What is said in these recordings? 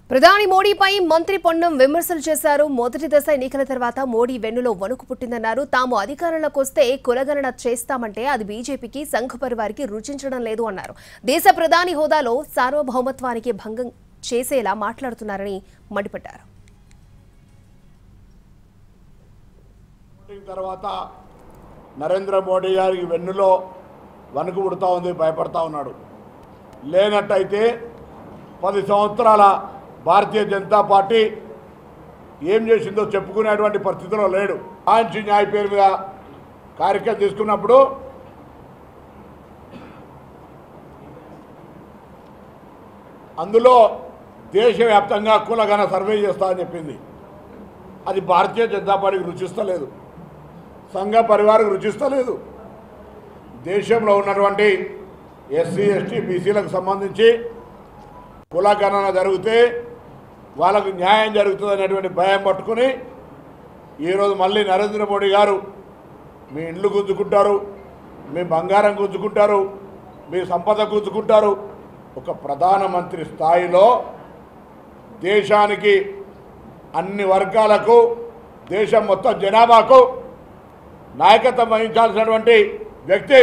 ప్రధాని మోడీపై మంత్రి పొన్నం విమర్శలు చేశారు. మొదటి దశ ఎన్నికల తర్వాత మోడీ వెన్నులో వణుకు పుట్టిందన్నారు. తాము అధికారంలోకి వస్తే కులగణన చేస్తామంటే అది బీజేపీకి సంఘ పరివారికి రుచించడం లేదు అన్నారు. దేశ ప్రధాని హోదాలో సార్వభౌమత్వానికి భంగం చేసేలా మాట్లాడుతున్నారని మండిపడ్డారు. తర్వాత నరేంద్ర మోడీ గారికి వెన్నులో వణుకు పుడతా ఉంది, భయపడతా ఉన్నాడు. లేనట్టయితే 10 సంవత్సరాల భారతీయ జనతా పార్టీ ఏం చేసిందో చెప్పుకునేటువంటి పరిస్థితిలో లేడు. ఆంచి న్యాయ పేరు మీద కార్యక్రమం తీసుకున్నప్పుడు అందులో దేశవ్యాప్తంగా కులగణ సర్వే చేస్తామని చెప్పింది. అది భారతీయ జనతా పార్టీకి రుచిస్తలేదు, సంఘ పరివారకు రుచిస్తలేదు. దేశంలో ఉన్నటువంటి ఎస్సీ ఎస్టీ బీసీలకు సంబంధించి కులగణన జరిగితే వాళ్ళకు న్యాయం జరుగుతుంది అనేటువంటి భయం పట్టుకుని ఈరోజు మళ్ళీ నరేంద్ర మోడీ గారు మీ ఇండ్లు గుంజుకుంటారు, మీ బంగారం గుంజుకుంటారు, మీ సంపద గుంజుకుంటారు. ఒక ప్రధానమంత్రి స్థాయిలో దేశానికి అన్ని వర్గాలకు దేశం మొత్తం జనాభాకు నాయకత్వం వహించాల్సినటువంటి వ్యక్తి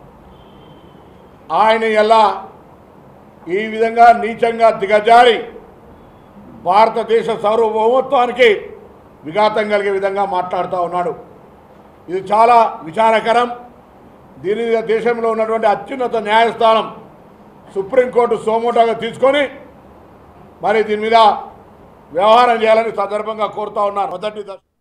ఆయన ఎలా ఈ విధంగా నీచంగా దిగజారి భారతదేశ సార్వభౌమత్వానికి విఘాతం కలిగే విధంగా మాట్లాడుతూ ఉన్నాడు. ఇది చాలా విచారకరం. దీని మీద దేశంలో ఉన్నటువంటి అత్యున్నత న్యాయస్థానం సుప్రీంకోర్టు సోమోటోగా తీసుకొని మరి దీని మీద వ్యవహారం చేయాలని సందర్భంగా కోరుతా ఉన్నారు. మొదటి